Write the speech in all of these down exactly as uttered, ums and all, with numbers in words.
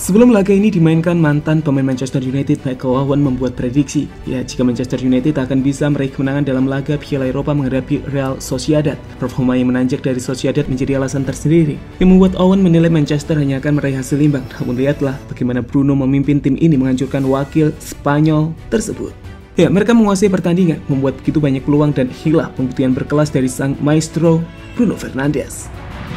Sebelum laga ini dimainkan, mantan pemain Manchester United Michael Owen membuat prediksi ya jika Manchester United akan bisa meraih kemenangan dalam laga Piala Eropa menghadapi Real Sociedad. Performa yang menanjak dari Sociedad menjadi alasan tersendiri yang membuat Owen menilai Manchester hanya akan meraih hasil imbang. Namun lihatlah bagaimana Bruno memimpin tim ini menghancurkan wakil Spanyol tersebut. Ya, mereka menguasai pertandingan, membuat begitu banyak peluang dan hilah pembuktian berkelas dari sang maestro Bruno Fernandes.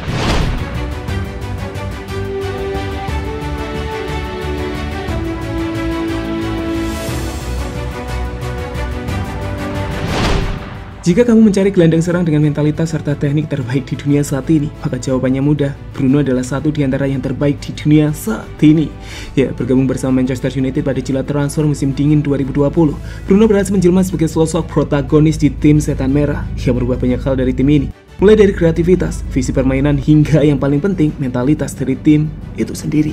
Jika kamu mencari gelandang serang dengan mentalitas serta teknik terbaik di dunia saat ini, maka jawabannya mudah. Bruno adalah satu di antara yang terbaik di dunia saat ini. Ya, bergabung bersama Manchester United pada jila transfer musim dingin dua ribu dua puluh, Bruno berhasil menjelma sebagai sosok protagonis di tim Setan Merah yang merubah banyak hal dari tim ini. Mulai dari kreativitas, visi permainan, hingga yang paling penting, mentalitas dari tim itu sendiri.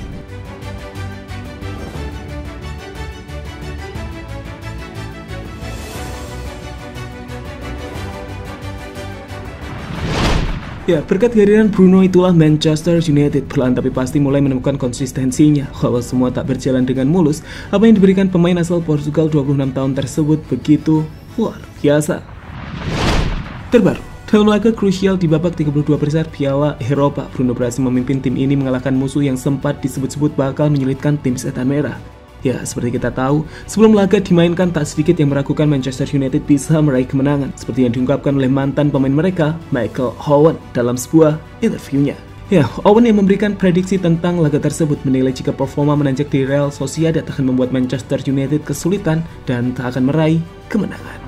Ya, berkat kehadiran Bruno itulah Manchester United perlahan tapi pasti mulai menemukan konsistensinya. Walau semua tak berjalan dengan mulus, apa yang diberikan pemain asal Portugal dua puluh enam tahun tersebut begitu luar biasa. Terbaru, dalam laga krusial di babak tiga puluh dua besar Piala Eropa, Bruno berhasil memimpin tim ini mengalahkan musuh yang sempat disebut-sebut bakal menyulitkan tim Setan Merah. Ya, seperti kita tahu, sebelum laga dimainkan tak sedikit yang meragukan Manchester United bisa meraih kemenangan, seperti yang diungkapkan oleh mantan pemain mereka, Michael Owen, dalam sebuah interviewnya. Ya, Owen yang memberikan prediksi tentang laga tersebut menilai jika performa menanjak di Real Sociedad akan membuat Manchester United kesulitan dan tak akan meraih kemenangan.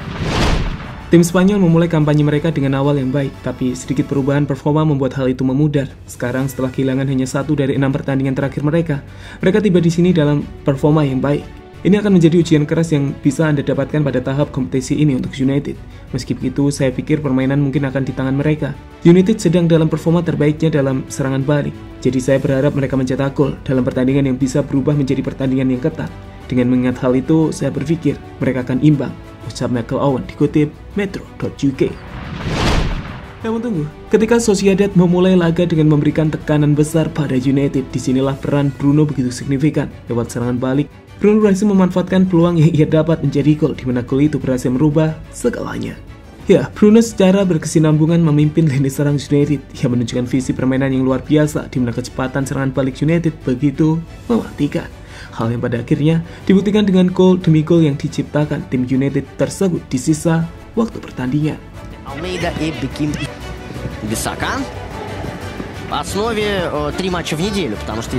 Tim Spanyol memulai kampanye mereka dengan awal yang baik, tapi sedikit perubahan performa membuat hal itu memudar. Sekarang setelah kehilangan hanya satu dari enam pertandingan terakhir mereka, mereka tiba di sini dalam performa yang baik. Ini akan menjadi ujian keras yang bisa Anda dapatkan pada tahap kompetisi ini untuk United. Meski begitu, saya pikir permainan mungkin akan di tangan mereka. United sedang dalam performa terbaiknya dalam serangan balik, jadi saya berharap mereka mencetak gol dalam pertandingan yang bisa berubah menjadi pertandingan yang ketat. Dengan mengingat hal itu, saya berpikir mereka akan imbang, ucap Michael Owen dikutip metro dot U K. Namun tunggu, ketika Sociedad memulai laga dengan memberikan tekanan besar pada United, disinilah peran Bruno begitu signifikan. Lewat serangan balik, Bruno berhasil memanfaatkan peluang yang ia dapat menjadi gol, di mana gol itu berhasil merubah segalanya. Ya, Bruno secara berkesinambungan memimpin lini serang United yang menunjukkan visi permainan yang luar biasa, di mana kecepatan serangan balik United begitu mematikan. Hal yang pada akhirnya dibuktikan dengan gol demi gol yang diciptakan tim United tersebut di sisa waktu pertandingan. Almeida и Беким Бисакан по основе три матча в неделю, потому что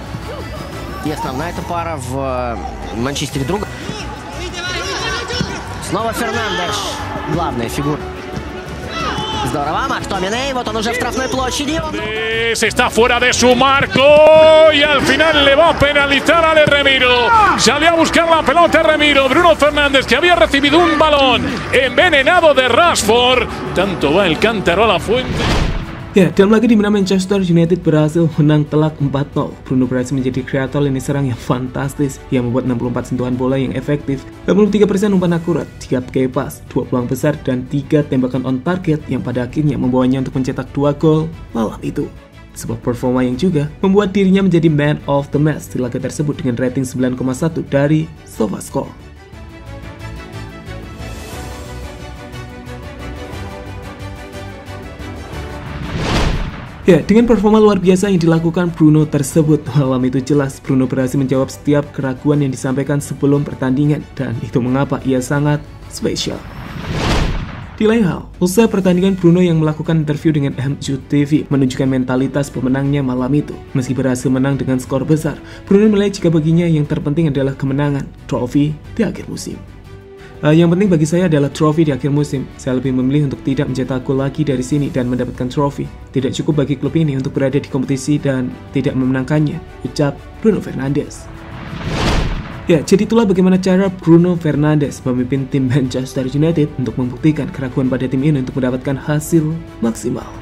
и основная эта пара в Манчестере друга. Снова Фернандеш, главная фигура. Здорово, Мактоминей, вот он уже в штрафной площади. Está fuera de su marco y al final le va a penalizar a Remiro. Salió a buscar la pelota Remiro. Bruno Fernandes, que había recibido un balón envenenado de Rashford. Tanto va el cántaro a la fuente. Ya, dalam laga di mana Manchester United berhasil menang telak empat nol, Bruno berhasil menjadi kreator lini serang yang fantastis yang membuat enam puluh empat sentuhan bola yang efektif, delapan puluh tiga persen umpan akurat, tiga pakai pas, dua peluang besar, dan tiga tembakan on target yang pada akhirnya membawanya untuk mencetak dua gol malam itu. Sebuah performa yang juga membuat dirinya menjadi man of the match di laga tersebut dengan rating sembilan koma satu dari SofaScore. Ya, dengan performa luar biasa yang dilakukan Bruno tersebut malam itu, jelas Bruno berhasil menjawab setiap keraguan yang disampaikan sebelum pertandingan, dan itu mengapa ia sangat spesial. Di lain hal, usai pertandingan, Bruno yang melakukan interview dengan M U T V menunjukkan mentalitas pemenangnya malam itu. Meski berhasil menang dengan skor besar, Bruno menilai jika baginya yang terpenting adalah kemenangan, trofi di akhir musim. Uh, yang penting bagi saya adalah trofi di akhir musim. Saya lebih memilih untuk tidak mencetak gol lagi dari sini dan mendapatkan trofi. Tidak cukup bagi klub ini untuk berada di kompetisi dan tidak memenangkannya, ucap Bruno Fernandes. Ya, jadi itulah bagaimana cara Bruno Fernandes memimpin tim Manchester United untuk membuktikan keraguan pada tim ini untuk mendapatkan hasil maksimal.